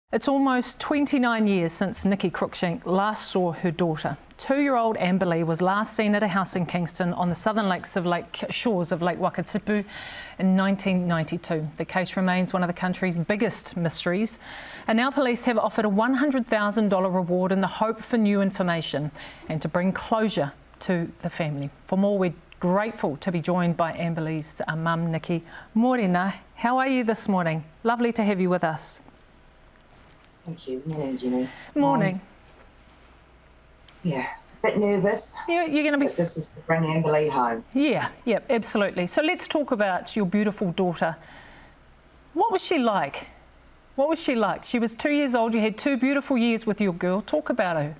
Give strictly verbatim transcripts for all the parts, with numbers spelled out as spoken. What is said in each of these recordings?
It's almost twenty-nine years since Nicola Cruickshank last saw her daughter. Two-year-old Amber-Lee was last seen at a house in Kingston on the southern lakes of Lake shores of Lake Wakatipu in nineteen ninety-two. The case remains one of the country's biggest mysteries, and now police have offered a one hundred thousand dollars reward in the hope for new information and to bring closure to the family. For more, we're grateful to be joined by Amber-Lee's uh, mum, Nikki. Morena, how are you this morning? Lovely to have you with us. Thank you. Morning, Jenny. Morning. Um, yeah, a bit nervous. You're, you're going to be. But this is to bring Amber-Lee home. Yeah, yeah, absolutely. So let's talk about your beautiful daughter. What was she like? What was she like? She was two years old. You had two beautiful years with your girl. Talk about her.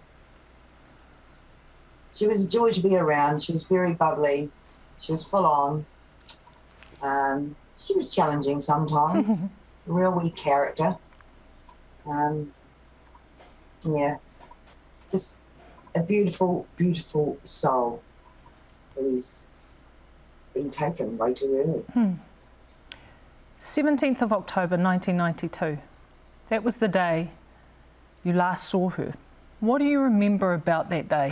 She was a joy to be around. She was very bubbly. She was full on. Um, she was challenging sometimes. A real wee character. Um, yeah, just a beautiful, beautiful soul who's been taken way too early. Hmm. seventeenth of October nineteen ninety-two, that was the day you last saw her. What do you remember about that day?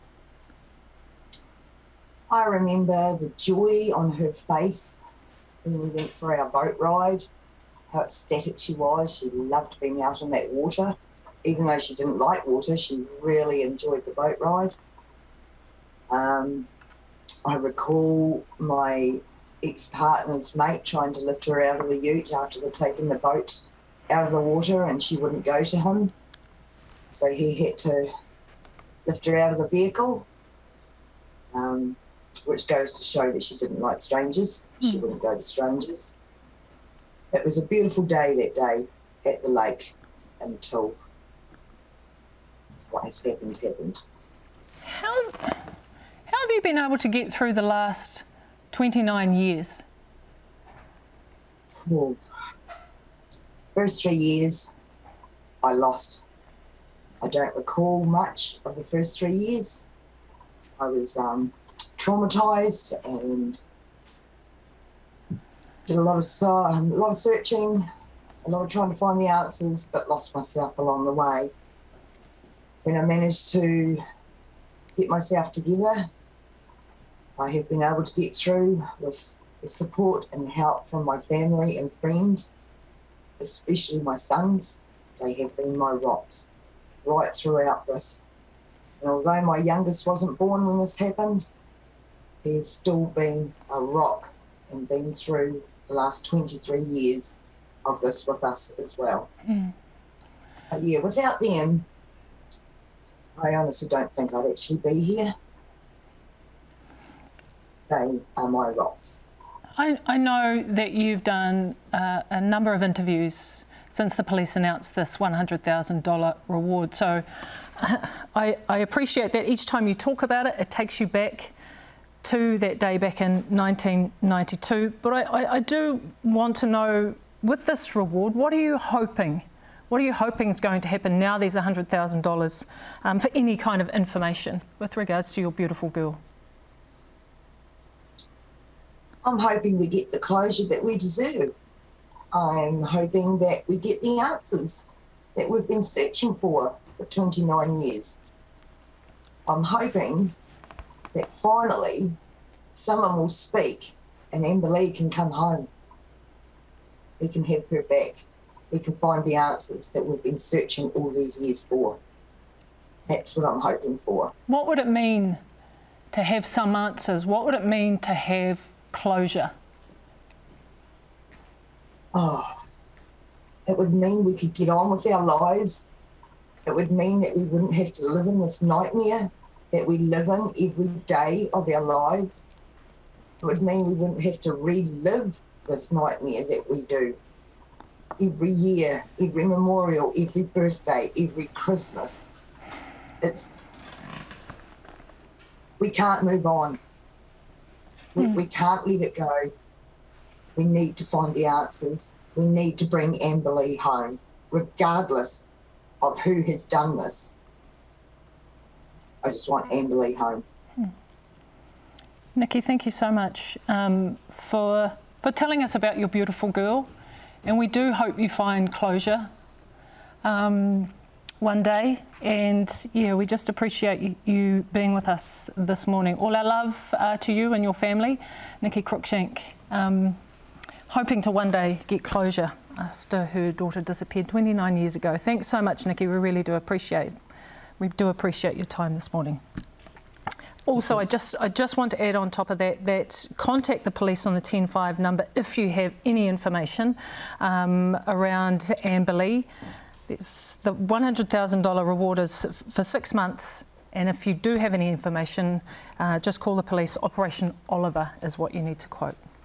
I remember the joy on her face when we went for our boat ride. How ecstatic she was. She loved being out on that water. Even though she didn't like water, she really enjoyed the boat ride. Um, I recall my ex-partner's mate trying to lift her out of the ute after they'd taken the boat out of the water and she wouldn't go to him. So he had to lift her out of the vehicle, um, which goes to show that she didn't like strangers. Mm. She wouldn't go to strangers. It was a beautiful day that day at the lake until what has happened happened. How, how have you been able to get through the last twenty-nine years? Well, first three years I lost. I don't recall much of the first three years. I was um, traumatised and did a lot of um, a lot of searching, a lot of trying to find the answers, but lost myself along the way. When I managed to get myself together, I have been able to get through with the support and help from my family and friends, especially my sons. They have been my rocks right throughout this. And although my youngest wasn't born when this happened, he has still been a rock and been through the last twenty-three years of this with us as well. Mm. But yeah, without them, I honestly don't think I'd actually be here. They are my rocks. I, I know that you've done uh, a number of interviews since the police announced this one hundred thousand dollars reward. So uh, I, I appreciate that each time you talk about it, it takes you back to that day back in nineteen ninety-two. But I, I, I do want to know, with this reward, what are you hoping? What are you hoping is going to happen now there's one hundred thousand dollars um, for any kind of information with regards to your beautiful girl? I'm hoping we get the closure that we deserve. I'm hoping that we get the answers that we've been searching for for twenty-nine years. I'm hoping that finally someone will speak and Amber-Lee can come home. We can have her back. We can find the answers that we've been searching all these years for. That's what I'm hoping for. What would it mean to have some answers? What would it mean to have closure? Oh, it would mean we could get on with our lives. It would mean that we wouldn't have to live in this nightmare that we live in every day of our lives. It would mean we wouldn't have to relive this nightmare that we do every year, every memorial, every birthday, every Christmas. It's, we can't move on. We, mm. we can't let it go. We need to find the answers. We need to bring Amber-Lee home, regardless of who has done this. I just want Amber-Lee home. Hmm. Nikki, thank you so much um, for for telling us about your beautiful girl, and we do hope you find closure. um, one day, and yeah, we just appreciate you, you being with us this morning. All our love uh, to you and your family, Nicola Cruickshank, um, hoping to one day get closure after her daughter disappeared twenty-nine years ago. Thanks so much, Nikki. We really do appreciate we do appreciate your time this morning. Also, I just I just want to add on top of that that contact the police on the ten five number if you have any information um, around Amber-Lee. It's the one hundred thousand dollar reward is for six months, and if you do have any information, uh, just call the police. Operation Oliver is what you need to quote.